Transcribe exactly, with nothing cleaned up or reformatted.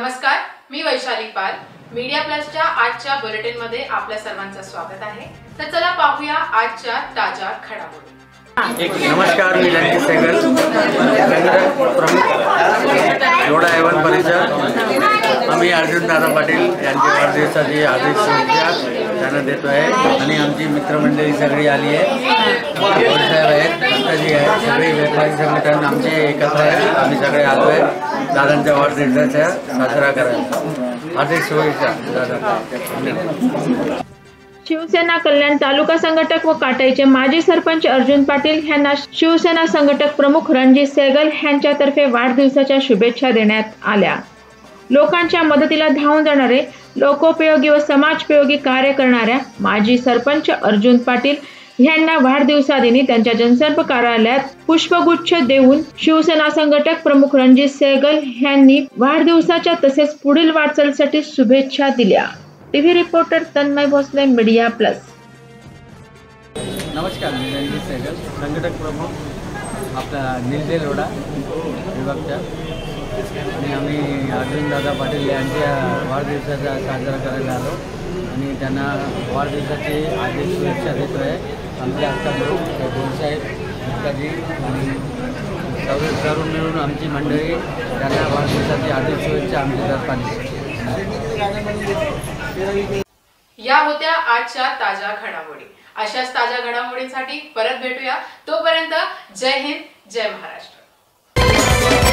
नमस्कार, मी वैशाली पाल. मीडिया प्लसच्या आजच्या बुलेटिन मध्ये आपल्या सर्वांचं स्वागत आहे. तर चला पाहूया आजच्या ताज्या घडामोडी. नमस्कार, मी रणजित सेगल, प्रमुख लोढा एवन परिषद. आम्ही अर्जुन दादा पाटील यांच्या वाढदिवसाची हार्दिक शुभेच्छा त्यांना देतो आहे आणि आमची मित्रमंडळी सगळी आली आहे. साहेब आहेत, दत्ताजी आहेत, सगळे व्यापारी संघटन आमचे एकत्र आहे. आम्ही सगळे आलो आहे दादांच्या वाढदिवसाचा साजरा करायला. हार्दिक शुभेच्छा दादा. शिवसेना कल्याण तालुका संघटक व काटाईचे माजी सरपंच अर्जुन पाटील यांना शिवसेना संघटक प्रमुख रणजित सेगल यांच्यातर्फे वाढदिवसाच्या शुभेच्छा देण्यात आल्या. लोकांच्या मदतीला धावून जाणारे, लोकोपयोगी व समाजोपयोगी कार्य करणाऱ्या माजी सरपंच अर्जुन पाटील यांना वाढदिवसादिनी त्यांच्या जनसंपर्क कार्यालयात पुष्पगुच्छ देऊन शिवसेना संघटक प्रमुख रणजित सेगल यांनी वाढदिवसाच्या तसेच पुढील वाटचालीसाठी शुभेच्छा दिल्या. TV reporter Tanmay Bhosale, media plus. नमस्कार, मी रणजित सेगल, संघटक प्रमुख आपला निलदे लोढा विभागच्या. आणि आम्ही अर्जुन दादा पाटील यांच्या वाढदिवसाचा साजरा करायला आलो आणि त्यांना वाढदिवसाची हार्दिक शुभेच्छा देतो आहे. आमचे आत्ता ग्रुप गोलसाहेब, दत्ताजी आणि सर्व सर्व मिळून आमची मंडळी त्यांना वाढदिवसाची हार्दिक शुभेच्छा आमच्या तर्फे. या होत्या आजच्या ताज्या घडामोडी. अशाच ताज्या घडामोडींसाठी परत भेटूया. तोपर्यंत जय हिंद, जय महाराष्ट्र.